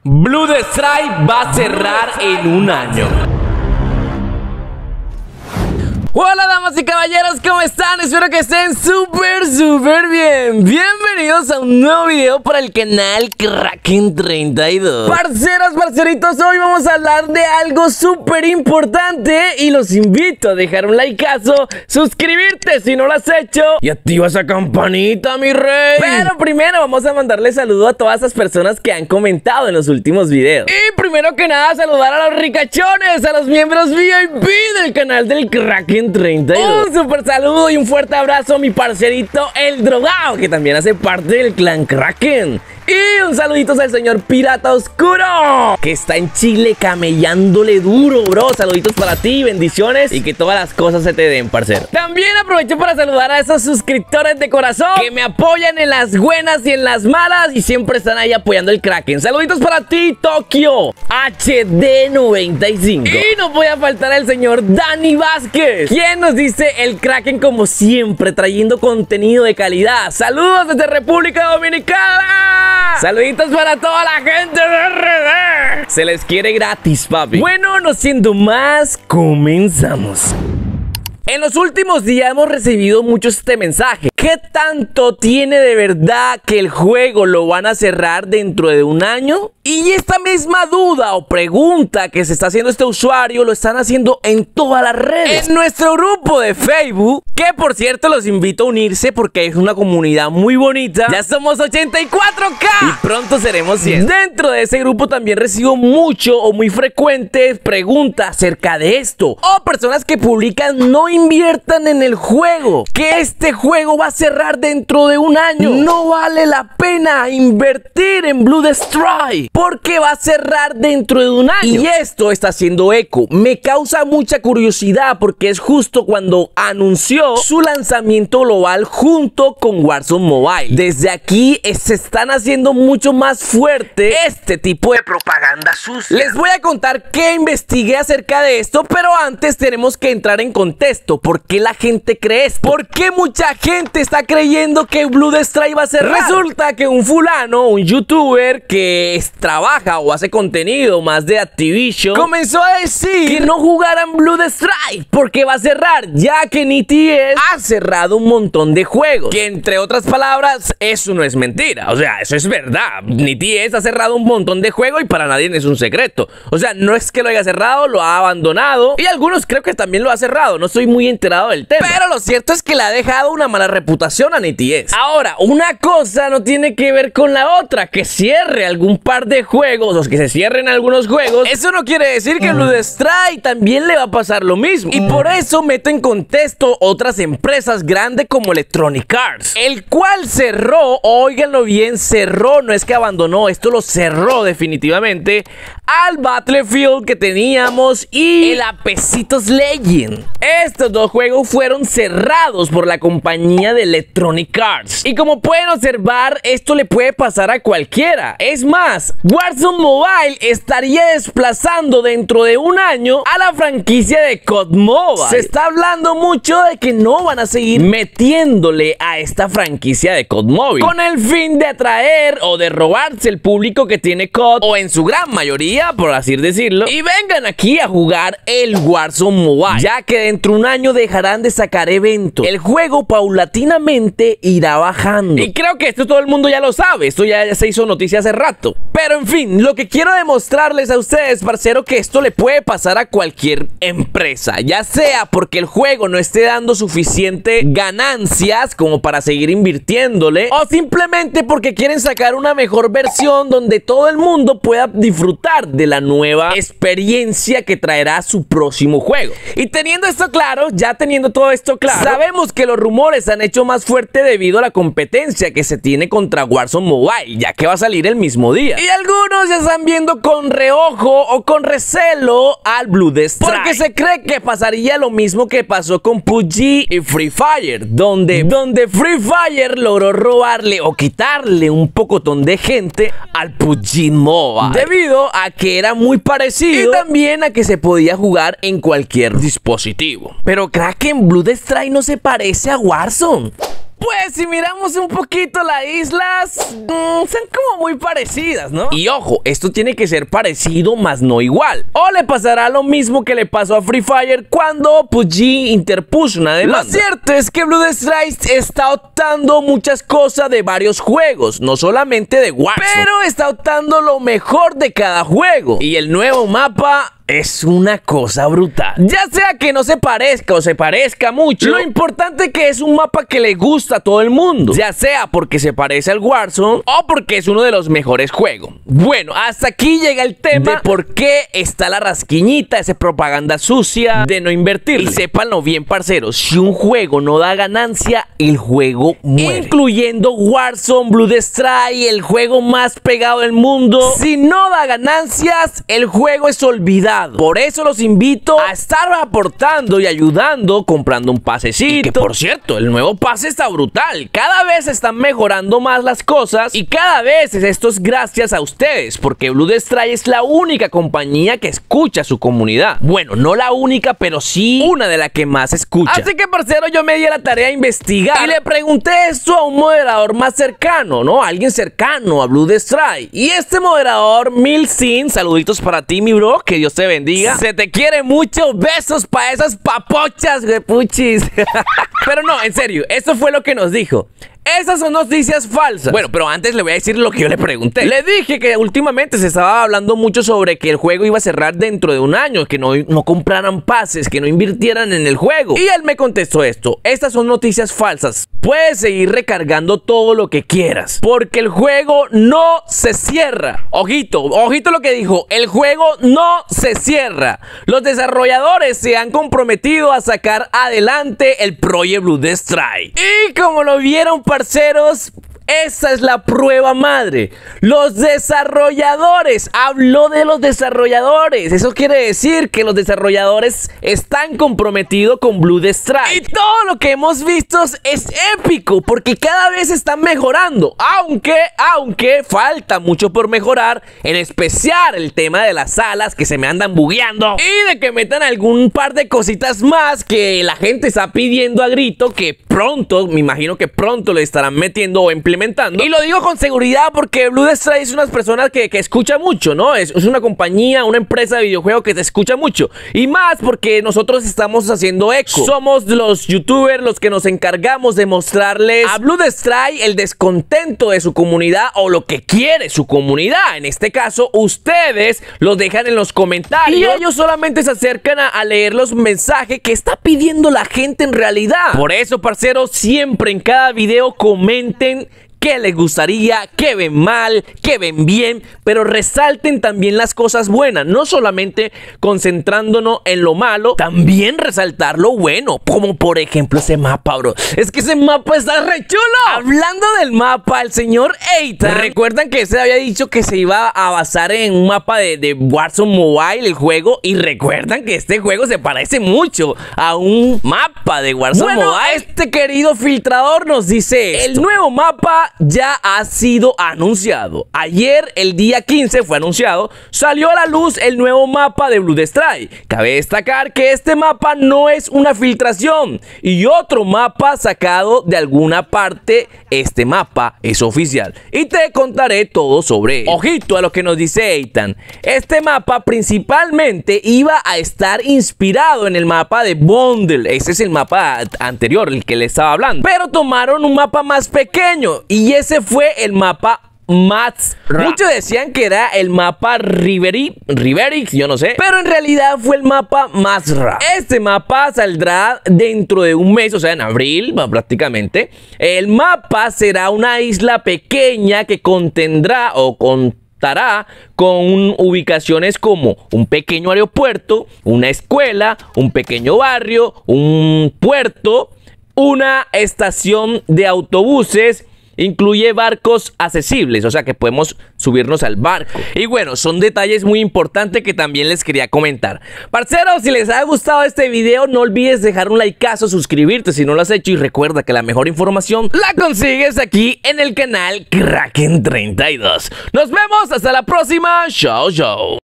Bloodstrike va a cerrar en un año. Hola damas y caballeros, ¿cómo están? Espero que estén súper bien. Bienvenidos a un nuevo video para el canal Kraken32. Parceros, parceritos, hoy vamos a hablar de algo súper importante y los invito a dejar un likeazo, suscribirte si no lo has hecho y activa esa campanita, mi rey. Pero primero vamos a mandarle saludo a todas esas personas que han comentado en los últimos videos. Y primero que nada, saludar a los ricachones, a los miembros VIP del canal del Kraken32. Un super saludo y un fuerte abrazo a mi parcerito El Drogado, que también hace parte del clan Kraken. Y un saludito al señor Pirata Oscuro, que está en Chile camellándole duro, bro. Saluditos para ti, bendiciones y que todas las cosas se te den, parcero. También aprovecho para saludar a esos suscriptores de corazón que me apoyan en las buenas y en las malas y siempre están ahí apoyando el Kraken. Saluditos para ti, Tokio HD95. Y no voy a faltar el señor Dani Vázquez, quien nos dice: el Kraken como siempre, trayendo contenido de calidad. Saludos desde República Dominicana. Saluditos para toda la gente de RD. Se les quiere gratis, papi. Bueno, no siendo más, comenzamos. En los últimos días hemos recibido mucho este mensaje. ¿Qué tanto tiene de verdad que el juego lo van a cerrar dentro de un año? Y esta misma duda o pregunta que se está haciendo este usuario lo están haciendo en todas las redes. En nuestro grupo de Facebook, que por cierto los invito a unirse porque es una comunidad muy bonita. Ya somos 84K y pronto seremos 100. Dentro de ese grupo también recibo mucho o muy frecuentes preguntas acerca de esto. O personas que publican: no inviertan en el juego, que este juego va a cerrar dentro de un año. No vale la pena invertir en Bloodstrike porque va a cerrar dentro de un año. Y esto está haciendo eco. Me causa mucha curiosidad porque es justo cuando anunció su lanzamiento global junto con Warzone Mobile. Desde aquí se están haciendo mucho más fuerte este tipo de propaganda sucia. Les voy a contar qué investigué acerca de esto, pero antes tenemos que entrar en contexto. ¿Por qué la gente cree esto? ¿Por qué mucha gente está creyendo que Bloodstrike va a cerrar? Resulta que un fulano, un youtuber que trabaja o hace contenido más de Activision, comenzó a decir que no jugaran Bloodstrike porque va a cerrar, ya que NetEase ha cerrado un montón de juegos. Que entre otras palabras, eso no es mentira. O sea, eso es verdad. NetEase ha cerrado un montón de juegos y para nadie es un secreto. O sea, no es que lo haya cerrado, lo ha abandonado. Y algunos creo que también lo ha cerrado. No estoy muy enterado del tema, pero lo cierto es que le ha dejado una mala reputación a NetEase. Ahora, una cosa no tiene que ver con la otra. Que cierre algún par de juegos o que se cierren algunos juegos, eso no quiere decir que Bloodstrike también le va a pasar lo mismo. Y por eso meto en contexto otras empresas grandes como Electronic Arts, el cual cerró, óiganlo bien, cerró, no es que abandonó, esto lo cerró definitivamente, al Battlefield que teníamos y el Apecitos Legend. Estos dos juegos fueron cerrados por la compañía de Electronic Arts. Y como pueden observar, esto le puede pasar a cualquiera. Es más, Warzone Mobile estaría desplazando dentro de un año a la franquicia de COD Mobile. Se está hablando mucho de que no van a seguir metiéndole a esta franquicia de COD Mobile con el fin de atraer o de robarse el público que tiene COD, o en su gran mayoría, por así decirlo, y vengan aquí a jugar el Warzone Mobile, ya que dentro de un año dejarán de sacar eventos. El juego paulatinamente irá bajando. Y creo que esto todo el mundo ya lo sabe. Esto ya se hizo noticia hace rato. Pero en fin, lo que quiero demostrarles a ustedes, parcero, que esto le puede pasar a cualquier empresa. Ya sea porque el juego no esté dando suficiente ganancias como para seguir invirtiéndole, o simplemente porque quieren sacar una mejor versión donde todo el mundo pueda disfrutar de la nueva experiencia que traerá su próximo juego. Y teniendo esto claro, ya teniendo todo esto claro, sabemos que los rumores se han hecho más fuerte debido a la competencia que se tiene contra Warzone Mobile, ya que va a salir el mismo día. Y algunos ya están viendo con reojo o con recelo al Bloodstrike, porque se cree que pasaría lo mismo que pasó con PUBG y Free Fire, donde Free Fire logró robarle o quitarle un pocotón de gente al PUBG Mobile, debido a que era muy parecido y también a que se podía jugar en cualquier dispositivo. Pero Kraken, Bloodstrike no se parece a Warzone. pues si miramos un poquito las islas, son como muy parecidas, ¿no? Y ojo, esto tiene que ser parecido, más no igual. O le pasará lo mismo que le pasó a Free Fire cuando PUBG interpuso una demanda. Lo cierto es que Blood Strike está optando muchas cosas de varios juegos, no solamente de Warzone, pero está optando lo mejor de cada juego. Y el nuevo mapa es una cosa brutal. Ya sea que no se parezca o se parezca mucho, lo importante es que es un mapa que le gusta a todo el mundo, ya sea porque se parece al Warzone o porque es uno de los mejores juegos. Bueno, hasta aquí llega el tema de por qué está la rasquiñita, esa propaganda sucia de no invertir. Y sépanlo bien, parceros, si un juego no da ganancia, el juego muere. Incluyendo Warzone, Blood Strike, el juego más pegado del mundo. Si no da ganancias, el juego es olvidado. Por eso los invito a estar aportando y ayudando, comprando un pasecito. Y que por cierto, el nuevo pase está brutal. Cada vez están mejorando más las cosas y cada vez esto es gracias a ustedes, porque Blood Strike es la única compañía que escucha a su comunidad. Bueno, no la única, pero sí una de las que más escucha. Así que, parcero, yo me di a la tarea de investigar y le pregunté esto a un moderador más cercano, ¿no? Alguien cercano a Blood Strike. Y este moderador, Milsin, saluditos para ti, mi bro, que Dios te bendiga. Se te quiere mucho. Besos para esas papochas, güey, puchis. Pero no, en serio, esto fue lo que nos dijo. Esas son noticias falsas. Bueno, pero antes le voy a decir lo que yo le pregunté. Le dije que últimamente se estaba hablando mucho sobre que el juego iba a cerrar dentro de un año, que no compraran pases, que no invirtieran en el juego. Y él me contestó esto: estas son noticias falsas. Puedes seguir recargando todo lo que quieras, porque el juego no se cierra. Ojito, ojito lo que dijo. El juego no se cierra. Los desarrolladores se han comprometido a sacar adelante el Project Blood Strike. Y como lo vieron, parceros, esa es la prueba madre. Los desarrolladores, habló de los desarrolladores. Eso quiere decir que los desarrolladores están comprometidos con Blood Strike. Y todo lo que hemos visto es épico, porque cada vez están mejorando. Aunque falta mucho por mejorar, en especial el tema de las salas que se me andan bugueando, y de que metan algún par de cositas más que la gente está pidiendo a grito, que pronto, me imagino que pronto le estarán metiendo o implementando. Y lo digo con seguridad porque Blood Strike es unas personas que escucha mucho, ¿no? Es una compañía, una empresa de videojuegos que te escucha mucho. Y más porque nosotros estamos haciendo eco. Somos los youtubers los que nos encargamos de mostrarles a Blood Strike el descontento de su comunidad o lo que quiere su comunidad. En este caso, ustedes los dejan en los comentarios y ellos solamente se acercan a leer los mensajes que está pidiendo la gente en realidad. Por eso, parceros, siempre en cada video comenten qué les gustaría, qué ven mal, qué ven bien, pero resalten también las cosas buenas, no solamente concentrándonos en lo malo, también resaltar lo bueno, como por ejemplo ese mapa, bro. Es que ese mapa está re chulo. Hablando del mapa, el señor Eitan, recuerdan que se había dicho que se iba a basar en un mapa de Warzone Mobile, el juego, y recuerdan que este juego se parece mucho a un mapa de Warzone Mobile. Este querido filtrador nos dice esto: el nuevo mapa ya ha sido anunciado. Ayer, el día 15, fue anunciado, salió a la luz el nuevo mapa de Blood Strike. Cabe destacar que este mapa no es una filtración y otro mapa sacado de alguna parte. Este mapa es oficial y te contaré todo sobre él. Ojito a lo que nos dice Eitan. Este mapa principalmente iba a estar inspirado en el mapa de Bundle. Ese es el mapa anterior, el que le estaba hablando, pero tomaron un mapa más pequeño y ese fue el mapa más. Muchos decían que era el mapa Riverix, yo no sé, pero en realidad fue el mapa Mazra. Este mapa saldrá dentro de un mes, o sea, en abril prácticamente. El mapa será una isla pequeña que contendrá o contará con ubicaciones como un pequeño aeropuerto, una escuela, un pequeño barrio, un puerto, una estación de autobuses. Incluye barcos accesibles, o sea que podemos subirnos al barco. Y bueno, son detalles muy importantes que también les quería comentar. Parceros, si les ha gustado este video, no olvides dejar un likeazo, suscribirte si no lo has hecho. Y recuerda que la mejor información la consigues aquí en el canal Kraken32. Nos vemos hasta la próxima. Chao, chao.